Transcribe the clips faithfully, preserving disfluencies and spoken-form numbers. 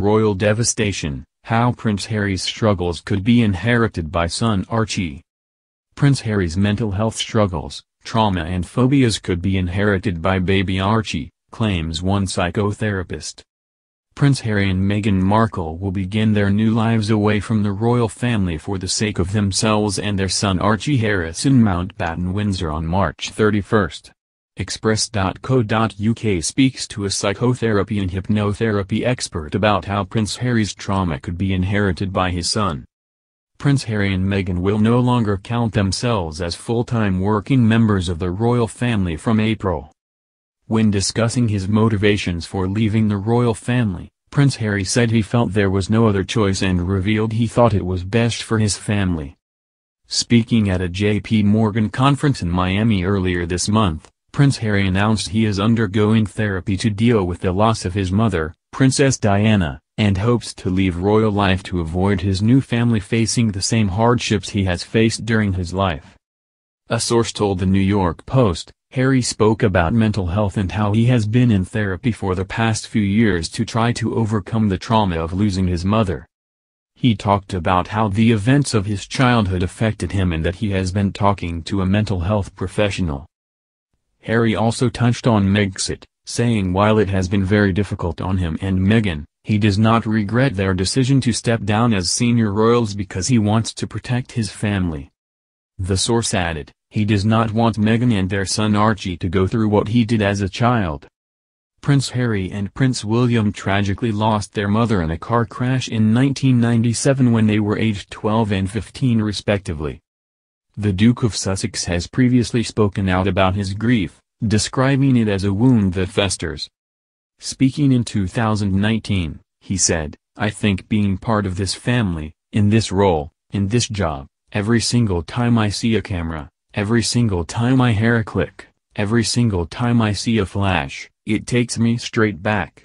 Royal devastation, how Prince Harry's struggles could be inherited by son Archie. Prince Harry's mental health struggles, trauma and phobias could be inherited by baby Archie, claims one psychotherapist. Prince Harry and Meghan Markle will begin their new lives away from the royal family for the sake of themselves and their son Archie Harris in Mountbatten, Windsor on March thirty-first. Express dot co dot U K speaks to a psychotherapy and hypnotherapy expert about how Prince Harry's trauma could be inherited by his son. Prince Harry and Meghan will no longer count themselves as full-time working members of the royal family from April. When discussing his motivations for leaving the royal family, Prince Harry said he felt there was no other choice and revealed he thought it was best for his family. Speaking at a J P Morgan conference in Miami earlier this month, Prince Harry announced he is undergoing therapy to deal with the loss of his mother, Princess Diana, and hopes to leave royal life to avoid his new family facing the same hardships he has faced during his life. A source told the New York Post, Harry spoke about mental health and how he has been in therapy for the past few years to try to overcome the trauma of losing his mother. He talked about how the events of his childhood affected him and that he has been talking to a mental health professional. Harry also touched on Megxit, saying while it has been very difficult on him and Meghan, he does not regret their decision to step down as senior royals because he wants to protect his family. The source added, he does not want Meghan and their son Archie to go through what he did as a child. Prince Harry and Prince William tragically lost their mother in a car crash in nineteen ninety-seven when they were aged twelve and fifteen respectively. The Duke of Sussex has previously spoken out about his grief, describing it as a wound that festers. Speaking in two thousand nineteen, he said, I think being part of this family, in this role, in this job, every single time I see a camera, every single time I hear a click, every single time I see a flash, it takes me straight back.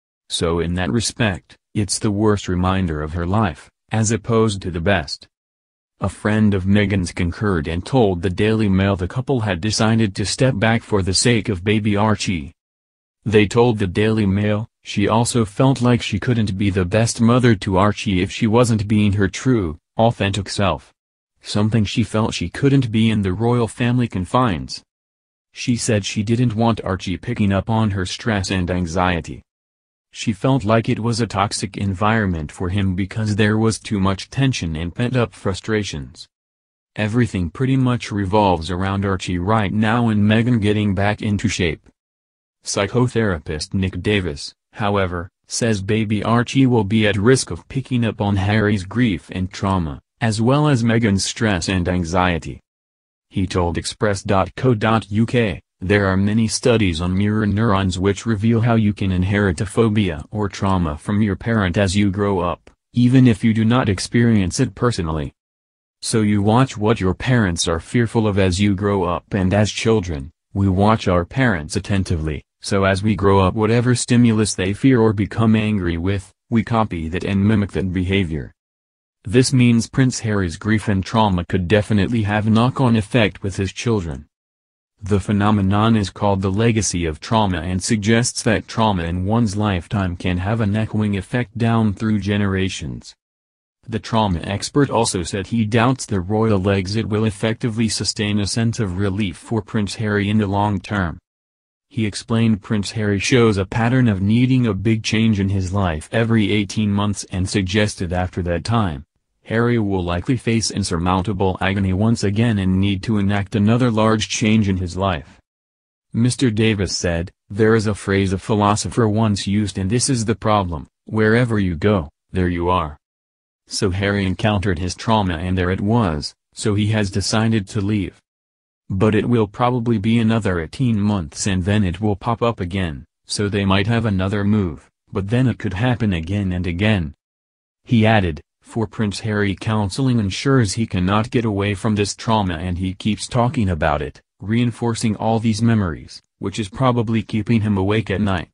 So in that respect, it's the worst reminder of her life, as opposed to the best. A friend of Meghan's concurred and told the Daily Mail the couple had decided to step back for the sake of baby Archie. They told the Daily Mail, she also felt like she couldn't be the best mother to Archie if she wasn't being her true, authentic self. Something she felt she couldn't be in the royal family confines. She said she didn't want Archie picking up on her stress and anxiety. She felt like it was a toxic environment for him because there was too much tension and pent-up frustrations. Everything pretty much revolves around Archie right now and Meghan getting back into shape. Psychotherapist Nick Davis, however, says baby Archie will be at risk of picking up on Harry's grief and trauma, as well as Meghan's stress and anxiety. He told Express dot co dot U K, there are many studies on mirror neurons which reveal how you can inherit a phobia or trauma from your parent as you grow up, even if you do not experience it personally. So you watch what your parents are fearful of as you grow up, and as children, we watch our parents attentively, so as we grow up whatever stimulus they fear or become angry with, we copy that and mimic that behavior. This means Prince Harry's grief and trauma could definitely have a knock-on effect with his children. The phenomenon is called the legacy of trauma and suggests that trauma in one's lifetime can have an echoing effect down through generations. The trauma expert also said he doubts the royal exit will effectively sustain a sense of relief for Prince Harry in the long term. He explained Prince Harry shows a pattern of needing a big change in his life every eighteen months and suggested after that time, Harry will likely face insurmountable agony once again and need to enact another large change in his life. Mister Davis said, there is a phrase a philosopher once used and this is the problem, wherever you go, there you are. So Harry encountered his trauma and there it was, so he has decided to leave. But it will probably be another eighteen months and then it will pop up again, so they might have another move, but then it could happen again and again. He added, for Prince Harry, counseling ensures he cannot get away from this trauma and he keeps talking about it, reinforcing all these memories, which is probably keeping him awake at night.